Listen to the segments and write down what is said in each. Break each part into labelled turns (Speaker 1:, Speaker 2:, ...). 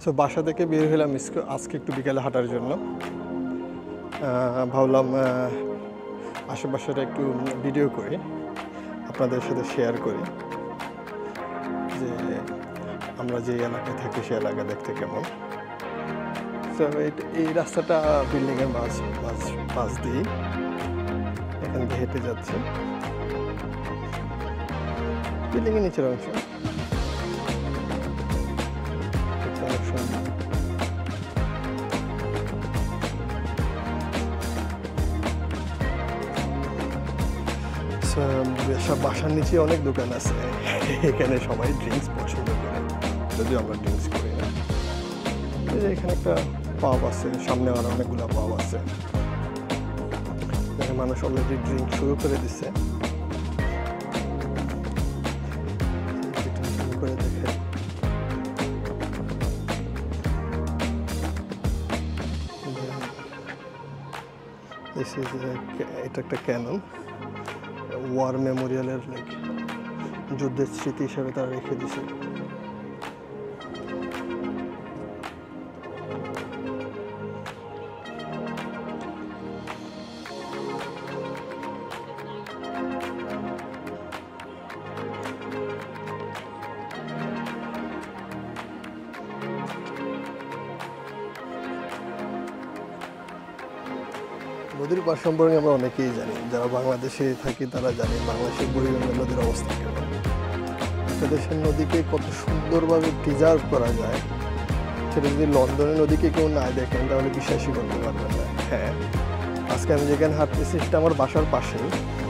Speaker 1: তো বাসা থেকে বের হলাম আজকে একটু বিকেলে হাঁটার জন্য। ভাবলাম আশেপাশেটা একটু ভিডিও করি, আপনাদের সাথে শেয়ার করি যে আমরা যে এলাকায় থাকি সে এলাকা দেখতে কেমন। তো এই রাস্তাটা বিল্ডিংয়ের মাঝ দিয়ে এখান থেকে হেঁটে যাচ্ছে, বিল্ডিংয়ের নিচের অংশ। সব বাসার নিচে অনেক দোকান আছে, এখানে সবাই ড্রিঙ্কস পছন্দ করে, যদিও আমরা ড্রিঙ্কস করি না। এখানে একটা পাব আছে, সামনে আর অনেকগুলো পাব আছে, এখানে মানুষ অলরেডি ড্রিঙ্ক শুরু করে দিচ্ছে। করে দেখে এটা একটা ক্যানন, ওয়ার মেমোরিয়ালের যুদ্ধের স্মৃতি হিসেবে তারা রেখে দিয়েছে। নদীর পার সম্পর্কে আমরা অনেকেই জানি, যারা বাংলাদেশে থাকি তারা জানি বাংলাদেশের বুড়িগঙ্গা নদীর অবস্থা কেমন। একটা দেশের নদীকে কত সুন্দরভাবে প্রিজার্ভ করা যায়, সেটা যদি লন্ডনের নদীকে কেউ না দেখেন তাহলে বিশ্বাসই করতে পারবেন না। হ্যাঁ, আজকে আমি যেখানে হাঁটতেছি সেটা আমার বাসার পাশেই,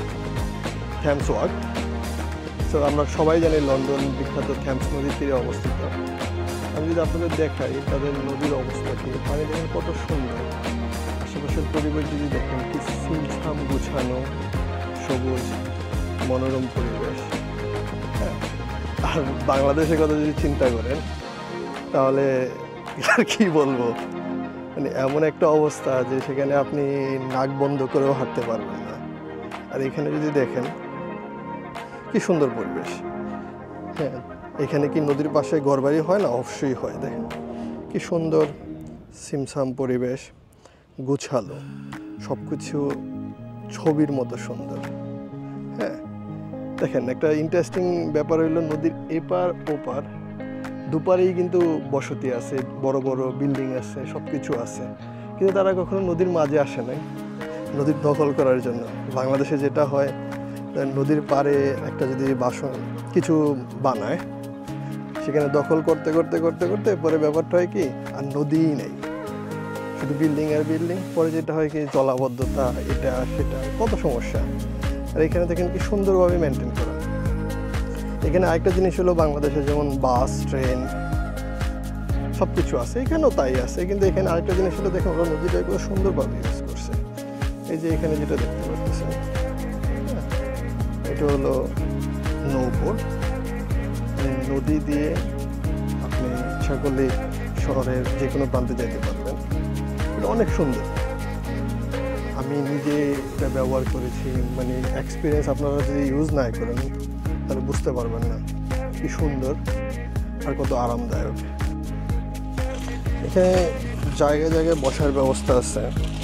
Speaker 1: থ্যামস ওয়াক। তো আমরা সবাই জানি লন্ডন বিখ্যাত থ্যামস নদীর তীরে অবস্থিত। আমি যদি আপনাদের দেখাই তাদের নদীর অবস্থা কি, পানি দেখেন কত সুন্দর, আশেপাশের পরিবেশ যদি দেখেন কি ছিমছাম গুছানো, সবুজ মনোরম পরিবেশ। হ্যাঁ, আর বাংলাদেশের কথা যদি চিন্তা করেন তাহলে আর কি বলবো, মানে এমন একটা অবস্থা যে সেখানে আপনি নাক বন্ধ করেও হাঁটতে পারবেন না। আর এখানে যদি দেখেন কি সুন্দর পরিবেশ। হ্যাঁ, এখানে কি নদীর পাশে ঘরবাড়ি হয় না? অবশ্যই হয়। দেখেন কি সুন্দর ছিমছাম পরিবেশ, গুছালো, সব কিছু ছবির মতো সুন্দর। হ্যাঁ, দেখেন একটা ইন্টারেস্টিং ব্যাপার হইলো নদীর এপার ওপার দুপারেই কিন্তু বসতি আছে, বড় বড় বিল্ডিং আছে, সব কিছু আছে, কিন্তু তারা কখনো নদীর মাঝে আসে নাই নদীর দখল করার জন্য। বাংলাদেশে যেটা হয়, নদীর পাড়ে একটা যদি বাসন কিছু বানায়, সেখানে দখল করতে করতে করতে করতে পরে ব্যাপারটা হয় কি, আর নদীই নেই, শুধু বিল্ডিং আর বিল্ডিং। পরে যেটা হয় কি, জলাবদ্ধতা, এটা সেটা, কত সমস্যা। আর এখানে দেখেন কি সুন্দরভাবে মেনটেন করা। এখানে আরেকটা জিনিস হলো, বাংলাদেশে যেমন বাস, ট্রেন সব কিছু আছে, এখানেও তাই আছে, কিন্তু এখানে আরেকটা জিনিস হলো, দেখেন ওরা নদীটা খুব সুন্দরভাবে ইউজ করছে। এই যে এখানে যেটা দেখতে পাচ্ছেন, এটা হলো নৌপোট, নদী দিয়ে আপনি ইচ্ছা করলে শহরের যে কোনো প্রান্তে যেতে পারবেন। এটা অনেক সুন্দর, আমি নিজে এটা ব্যবহার করেছি, মানে এক্সপিরিয়েন্স আপনারা যদি ইউজ না করেন তাহলে বুঝতে পারবেন না কি সুন্দর আর কত আরামদায়ক। এখানে জায়গায় জায়গায় বসার ব্যবস্থা আছে,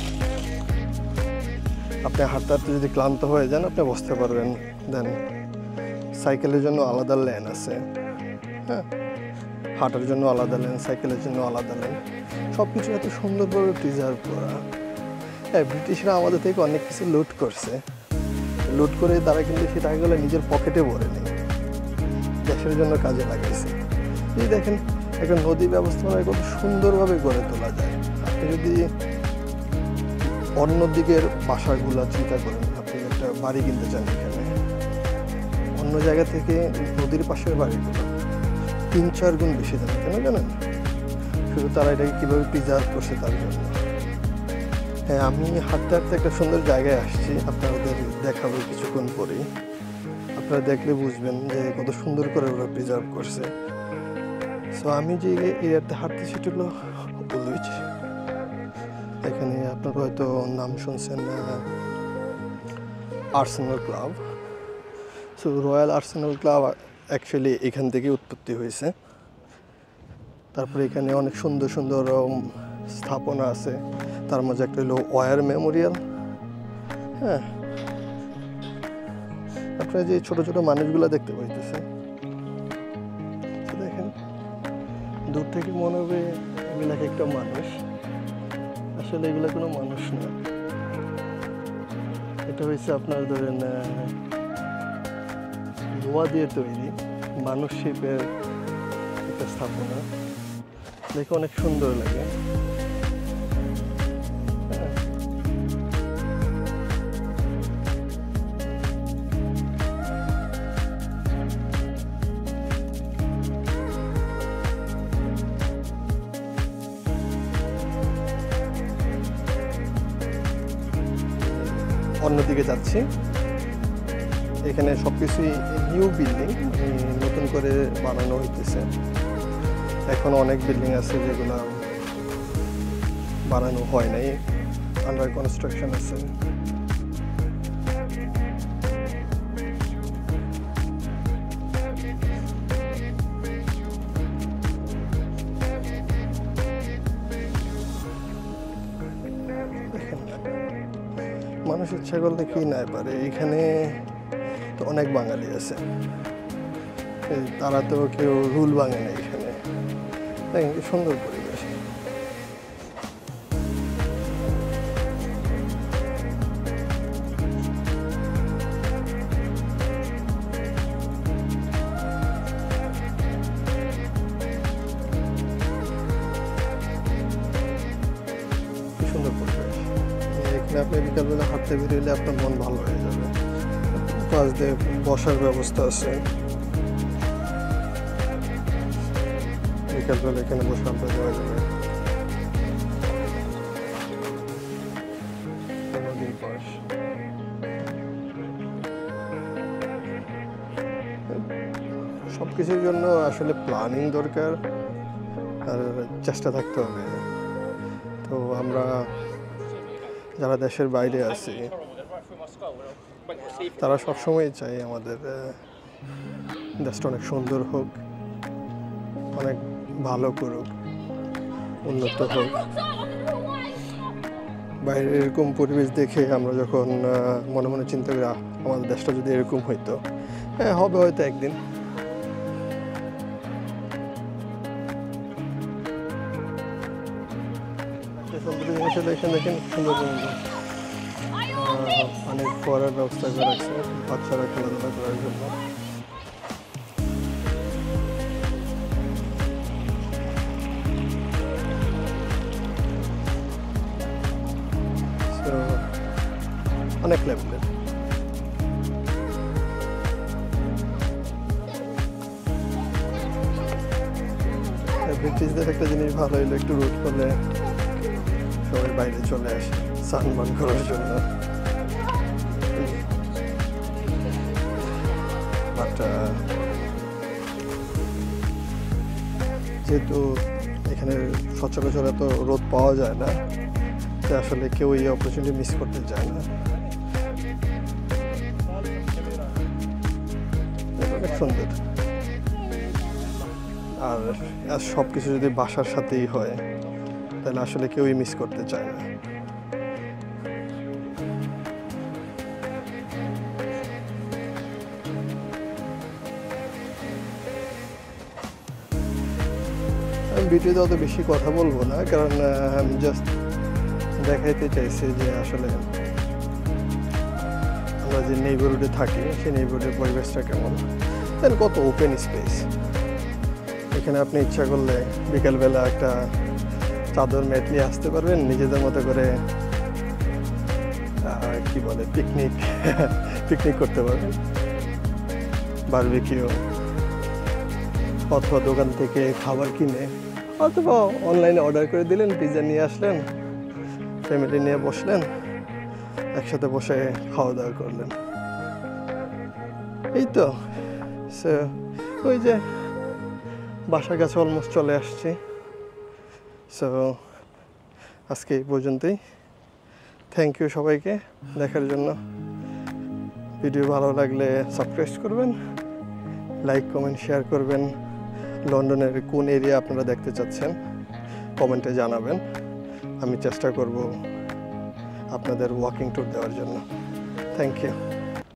Speaker 1: আপনি হাঁটতে হাঁটতে যদি ক্লান্ত হয়ে যান আপনি বসতে পারবেন। দেন সাইকেলের জন্য আলাদা লেন আছে, হ্যাঁ, হাঁটার জন্য আলাদা লেন, সাইকেলের জন্য আলাদা লেন, সব কিছু এত সুন্দরভাবে প্রিজার্ভ করা। হ্যাঁ, ব্রিটিশরা আমাদের থেকে অনেক কিছু লুট করছে, লুট করে তারা কিন্তু সে টাকাগুলো নিজের পকেটে ভরে নেই, দেশের জন্য কাজে লাগাইছে। এই দেখেন একটা নদী ব্যবস্থাপনা কত সুন্দরভাবে গড়ে তোলা যায়। আপনি যদি অন্যদিকের বাসাগুলো চিন্তা করেন, আপনি একটা বাড়ি কিনতে চান, এখানে অন্য জায়গা থেকে নদীর পাশের বাড়িগুলো 3-4 গুণ বেশি দাম। কেন জানেন? শুধু তারা এটাকে কীভাবে প্রিজার্ভ করছে তার জন্য। হ্যাঁ, আমি হাঁটতে হাঁটতে একটা সুন্দর জায়গায় আসছি, আপনাদের দেখাবো কিছুক্ষণ পরেই। আপনারা দেখলে বুঝবেন যে কত সুন্দর করে ওরা প্রিজার্ভ করছে। সো আমি যে এরিয়াতে হাঁটতে, সেটা হলো উলুইচ। এখানে আপনারা হয়তো নাম শুনছেন Arsenal club. So royal Arsenal club actually এখান থেকে উৎপত্তি হয়েছে। তারপরে এখানে অনেক সুন্দর সুন্দর স্থাপনা আছে, তার মাঝে একটা হলো ওয়ার মেমোরিয়াল। হ্যাঁ, আপনারা যে ছোট ছোট মানুষগুলো দেখতে পাইতেছেন, দেখেন দূর থেকে মনে হবে এগুলা একটা মানুষ, আসলে এগুলা কোনো মানুষ না। এটা হয়েছে আপনার ধরেন লোহা দিয়ে তৈরি মানুষ শেপের একটা স্থাপনা, দেখে অনেক সুন্দর লাগে। অন্যদিকে যাচ্ছি, এখানে সবকিছুই নিউ বিল্ডিং, নতুন করে বানানো হইতেছে। এখন অনেক বিল্ডিং আছে যেগুলো বানানো হয় নাই, আন্ডার কনস্ট্রাকশন আছে। মানুষ ইচ্ছা করলে কি না পারে, এখানে তো অনেক বাঙালি আছে, তারা তো কেউ রুল ভাঙে না এখানে। দেখেন কি সুন্দর পরিবেশ। কি সুন্দর পরিবেশ। এখানে আপনি বিকালবেলা হাঁটতে বেরোলে আপনার মন ভালো হয়ে যাবে। পাশ দিয়ে বসার ব্যবস্থা আছে, বিকালবেলা এখানে বসে আড্ডা দেওয়া যাবে। নদীর পাশ, সব কিছুর জন্য আসলে প্ল্যানিং দরকার আর চেষ্টা থাকতে হবে। তো আমরা যারা দেশের বাইরে আছি তারা সবসময় চাই আমাদের দেশটা অনেক সুন্দর হোক, অনেক ভালো করুক, উন্নত হোক। বাইরে এরকম পরিবেশ দেখে আমরা যখন মনে মনে চিন্তা করি আমাদের দেশটা যদি এরকম হইতো, হ্যাঁ হবে হয়তো একদিন। সুন্দর জিনিস দেখেন, দেখেন সুন্দর অনেক পড়ার ব্যবস্থা করে রাখছে বাচ্চারা খেলাধুলা করার জন্য। অনেক লেভেলের। ব্রিটিশদের একটা জিনিস ভালো হইলো, একটু রোদ করলে সবাই বাইরে চলে আসে সানবান করার জন্য। বাট যেহেতু এখানে সচরাচর এত রোদ পাওয়া যায় না, আসলে কেউ এই অপরচুনিটি মিস করতে চায় না। অনেক সুন্দর। আর সব কিছু যদি বাসার সাথেই হয় তাহলে আসলে কেউই মিস করতে চায় না। আমি ভিডিওতে অত বেশি কথা বলবো না, কারণ আমি জাস্ট দেখাইতে চাইছি যে আসলে আমরা যে নেইবারহুডে থাকি সেই নেইবারহুডের পরিবেশটা কেমন, দেন কত ওপেন স্পেস। এখানে আপনি ইচ্ছা করলে বিকেলবেলা একটা চাদর ম্যাট নিয়ে আসতে পারবেন, নিজেদের মতো করে কি বলে পিকনিক করতে পারবেন, বারবিকিউ, অথবা দোকান থেকে খাবার কিনে অথবা অনলাইনে অর্ডার করে দিলেন, পিৎজা নিয়ে আসলেন, ফ্যামিলি নিয়ে বসলেন, একসাথে বসে খাওয়া দাওয়া করলেন। এই তো ওই যে বাসার কাছে অলমোস্ট চলে আসছি। সো আজকে এই পর্যন্তই। থ্যাংক ইউ সবাইকে দেখার জন্য। ভিডিও ভালো লাগলে সাবস্ক্রাইব করবেন, লাইক কমেন্ট শেয়ার করবেন, লন্ডনের কোন এরিয়া আপনারা দেখতে চাচ্ছেন কমেন্টে জানাবেন। আমি চেষ্টা করব আপনাদের ওয়াকিং ট্যুর দেওয়ার জন্য। Thank you.